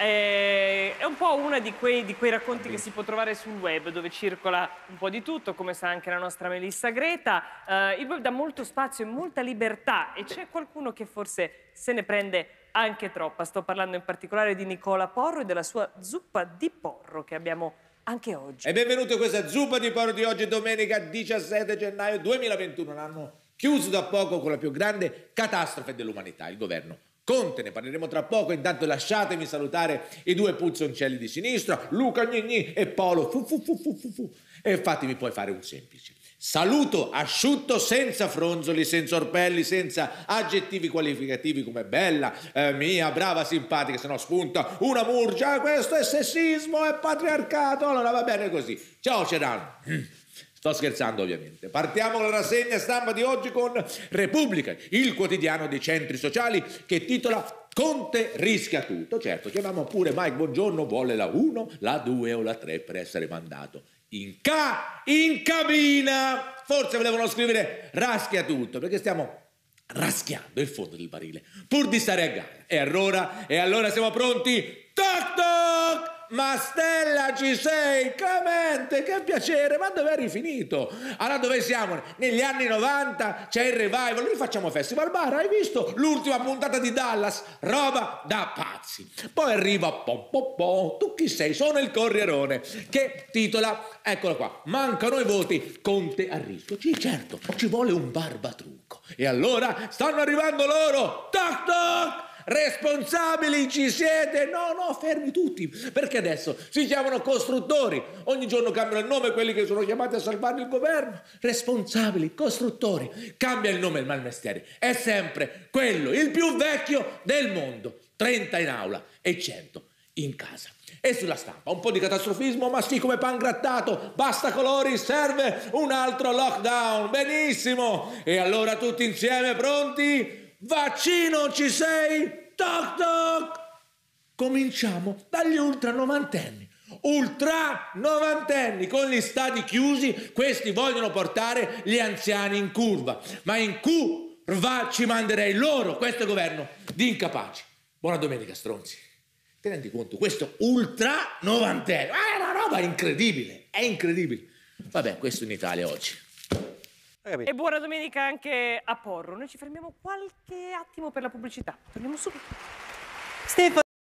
è un po' uno di quei racconti che si può trovare sul web, dove circola un po' di tutto, come sa anche la nostra Melissa Greta. Il web dà molto spazio e molta libertà e c'è qualcuno che forse se ne prende anche troppa. Sto parlando in particolare di Nicola Porro e della sua zuppa di porro che abbiamo anche oggi. E benvenuti a questa zuppa di porro di oggi, domenica 17 gennaio 2021. Un anno chiuso da poco con la più grande catastrofe dell'umanità, il governo Conte. Ne parleremo tra poco. Intanto lasciatemi salutare i due puzzoncelli di sinistra, Luca Gnigni e Paolo Fu. E fatemi poi fare un semplice saluto asciutto, senza fronzoli, senza orpelli, senza aggettivi qualificativi come bella, mia, brava, simpatica, se no spunta una murgia. Questo è sessismo, è patriarcato. Allora va bene così. Ciao Ceran. Sto scherzando ovviamente. Partiamo con la rassegna stampa di oggi con Repubblica, il quotidiano dei centri sociali, che titola Conte rischia tutto. Certo, chiamiamo pure Mike Buongiorno, vuole la 1, la 2 o la 3 per essere mandato in cabina. Forse volevano scrivere raschia tutto, perché stiamo raschiando il fondo del barile pur di stare a gara. E allora siamo pronti? Toc toc! Ma Stella, ci sei? Clemente, che piacere, ma dove eri finito? Allora dove siamo? Negli anni 90 c'è il revival, noi facciamo Festival Bar, hai visto? L'ultima puntata di Dallas, roba da pazzi. Poi arriva tu chi sei? Sono il Corrierone, che titola, eccolo qua, mancano i voti, Conte a rischio. Sì, certo, ci vuole un barbatrucco. E allora stanno arrivando loro, toc toc! Responsabili ci siete? No, fermi tutti, perché adesso si chiamano costruttori, ogni giorno cambiano il nome quelli che sono chiamati a salvare il governo. Responsabili, costruttori, cambia il nome, il malmestiere è sempre quello, il più vecchio del mondo. 30 in aula e 100 in casa. E sulla stampa un po' di catastrofismo, ma sì, come pangrattato, basta colori, serve un altro lockdown. Benissimo, e allora tutti insieme pronti? Vaccino, ci sei? Toc toc! Cominciamo dagli ultranovantenni. Ultranovantenni, con gli stadi chiusi, questi vogliono portare gli anziani in curva. Ma in curva ci manderei loro, questo governo di incapaci. Buona domenica, stronzi. Ti rendi conto? Questo ultranovantenno è una roba incredibile, è incredibile. Vabbè, questo in Italia oggi. E buona domenica anche a Porro. Noi ci fermiamo qualche attimo per la pubblicità. Torniamo subito.